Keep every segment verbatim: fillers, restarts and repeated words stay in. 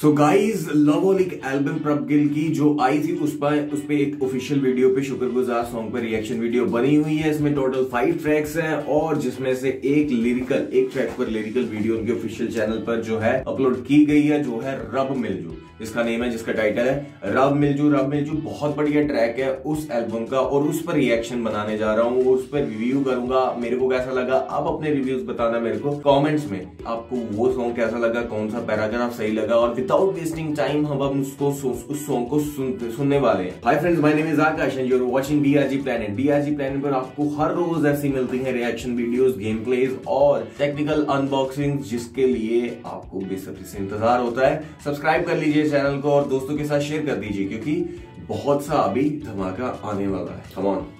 So guys लवोलिक album प्रभ गिल की जो आई थी उस पर उस पे एक ऑफिशियल वीडियो पे शुक्रगुजार सॉन्ग पर रिएक्शन वीडियो बनी हुई है। इसमें टोटल फाइव ट्रैक्स हैं और जिसमें से एक लिरिकल एक ट्रैक पर लिरिकल वीडियो उनके ऑफिशियल चैनल पर जो है अपलोड की गई है, जो है रब मिलजू इसका नेम है, जिसका टाइटल है रब मिलजू। रब मिलजू बहुत बढ़िया ट्रैक है उस एल्बम का और उस पर रिएक्शन बनाने जा रहा हूँ, उस पर रिव्यू करूंगा। मेरे को कैसा लगा आप अपने रिव्यूज बताना मेरे को कमेंट्स में, आपको वो सॉन्ग कैसा लगा, कौन सा पैराग्राफ सही लगा। और विदाउट वेस्टिंग टाइम हम अब उसको उस सॉन्ग को सुन, सुनने वाले हैं। Hi friends, my name is Akash and you are watching BRG planet. BRG planet पर आपको हर रोज ऐसी मिलती है रिएक्शन वीडियोस, गेम प्लेज और टेक्निकल अनबॉक्सिंग, जिसके लिए आपको बेसब्री से इंतजार होता है। सब्सक्राइब कर लीजिए चैनल को और दोस्तों के साथ शेयर कर दीजिए क्योंकि बहुत सा अभी धमाका आने वाला है। Come on.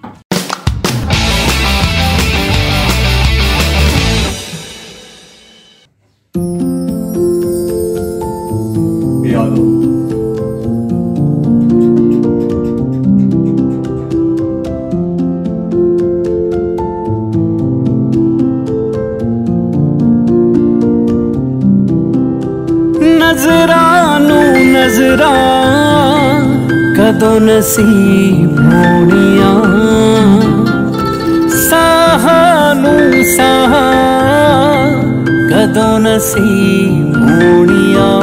नजरां नूं नजरां कदों नसीब होनियां, साहां नूं साहां कदों नसीब होनियां।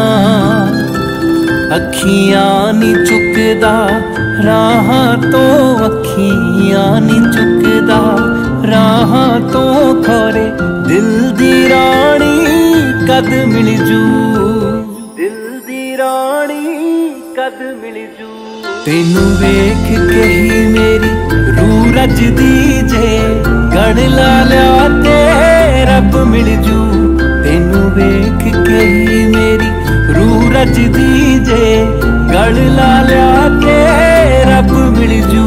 अखियां नी चुकदा राहां तो अखियां नी चुकदा राहां तो खोरे दिल दी रानी कद मिल जू, दिल दी रानी कद मिल जू। तेनू वेख के ही मेरी रूह रजदी जे, गढ़ ला लिया ते रब मिल जू। तेनू वेख के ही मेरी रूह रजदी जे, गढ़ ला लिया ते रब मिल जू।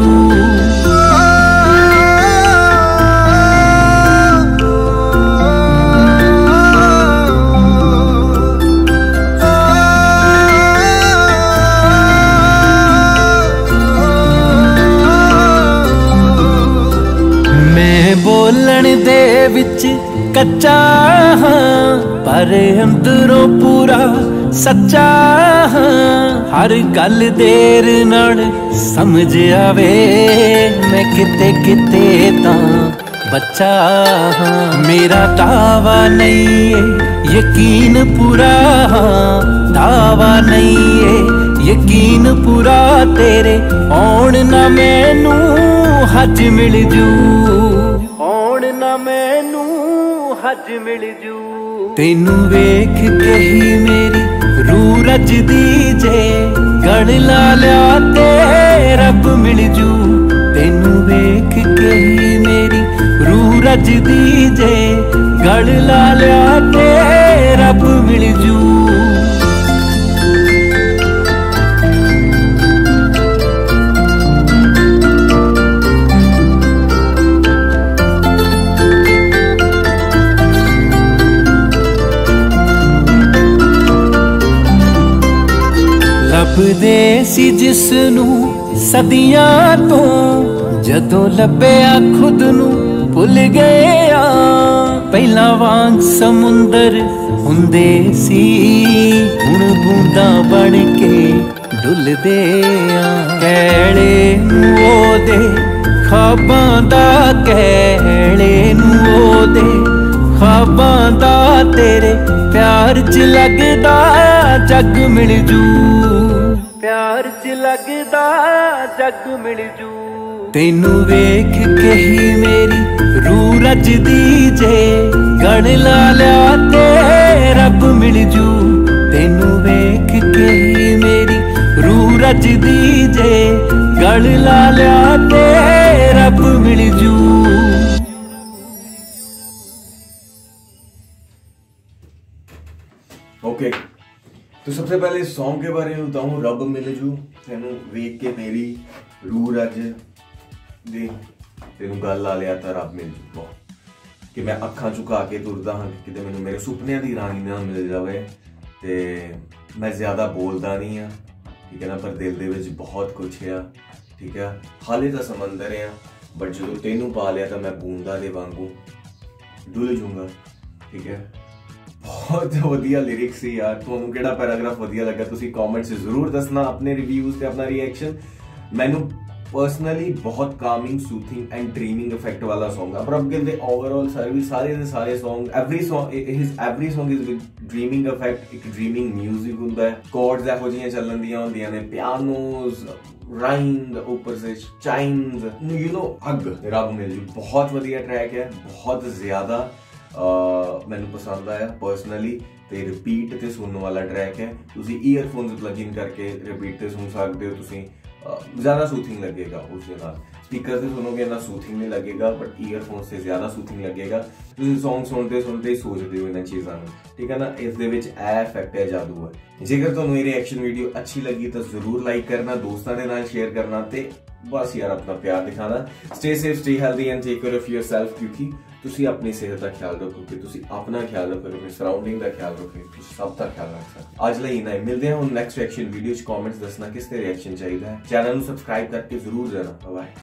बोलण दे विच कच्चा हां पर अंदरों पूरा सच्चा हां। हर गल देर नाल समझ आवे, मैं किते किते तां बच्चा हां। मेरा दावा नहीं है यकीन पूरा हां, दावा नहीं है यकीन पूरा। तेरे आउण ना मैनू हज मिल जू, मैनू हज मिल जू। तेनू वेख के ही मेरी रूह रजदी जे, गढ़ ला लिया ते रब मिल जू। तेनू वेख के ही मेरी रूह रजदी जे, गढ़ ला लिया ते रब मिल जू। ਲੱਭਦੇ ਸੀ ਜਿਸਨੂੰ ਸਦੀਆਂ ਤੋਂ, ਜਦੋਂ ਲੱਭਿਆ ਖੁਦ ਨੂੰ ਭੁੱਲ ਗਿਆ। ਪਹਿਲਾਂ ਵਾਂਗ ਸਮੁੰਦਰ ਹੁੰਦੇ ਸੀ, ਹੁਣ ਬੂੰਦਾਂ ਬਣ ਕੇ ਡੁੱਲਦੇ ਆ। ਕਹਿਲੇ ਨੂੰ ਉਹਦੇ ਖਾਬਾਂ ਦਾ, ਕਹਿਲੇ ਨੂੰ ਉਹਦੇ ਖਾਬਾਂ ਦਾ, ਤੇਰੇ प्यार च लगदा जग मिल जू, प्यार च लगदा जग मिल जू। तेनू वेख के ही मेरी रूह रजदी जे, गढ़ ला लिया ते रब मिल जू। तेनू वेख के ही मेरी रूह रजदी जे, गढ़ ला लिया ते रब मिल जू। Okay okay. तो सबसे पहले सॉन्ग के बारे में बताऊं, रब मिल जू। तेनू वेख के मेरी रूह रज दे, तेनू गल ला लिया था रब मिल जू। कि मैं अखा झुका के तुरदा हाँ कि मैनू मेरे सुपनिया की रानी ना मिल जाए। तो मैं ज़्यादा बोलता नहीं हाँ, ठीक है ना, पर दिल दे विच बहुत कुछ है, ठीक है। हाले तो समंदर है बट जो तेनू पा लिया तो मैं बूंदा दे वांगू डुल जूंगा, ठीक है। बहुत वधिया लिरिक्स सी यार। तुहानू किहड़ा पैराग्राफ वधिया लगा तुसी कमेंट से जरूर दसना अपने रिव्यूज ते अपना रिएक्शन। मैनू पर्सनली बहुत calming soothing and dreaming effect वाला सॉन्ग है। प्रभ गिल दे ओवरऑल सर्विस सारे दे सारे song every song his every song is with dreaming effect, एक ड्रीमिंग म्यूजिक हुंदा है, कॉर्ड्स एहो जिहियां चलन दियां हुंदियां ने, पियानोस राइम ऊपर से चाइम्स, यू नो हग रब मिल जी। बहुत वधिया ट्रैक है, बहुत ज्यादा मैनू पसंद आया पर्सनली। ते रिपीट ते सुनने वाला ट्रैक है, तुसी ईयरफोन्स प्लग इन करके रिपीट ते सुन सकते हो। तुसी ज्यादा सूथिंग लगेगा उसके नाल, स्पीकर से सुनोगे ना सूथिंग नहीं लगेगा, बट ईयरफोन से ज्यादा सूथिंग लगेगा। तुसी सॉन्ग सुनते सुनते ही सोचते हो इन चीज़ों में, ठीक है ना। इस दे विच ए इफेक्ट है, जादू है। जेकर तुहानू ये रिएक्शन वीडियो अच्छी लगी तो जरूर लाइक करना, दोस्तों के नाल शेयर करना, ते बस यार अपना प्यार दिखाना। Stay safe, stay healthy and take care of yourself, क्योंकि तुसी अपनी सेहत का ख्याल रखो, कि तुसी अपना ख्याल रखो, अपनी सराउंडिंग का ख्याल रखो, तुसी सब का ख्याल रख सकते। आज ਲਈ इना ही, मिलते हैं हम नेक्स्ट रिएक्शन वीडियो च। कमेंट्स दसना किस ते रिएक्शन चाहिए है, चैनल को सब्सक्राइब करके जरूर देना। बाय।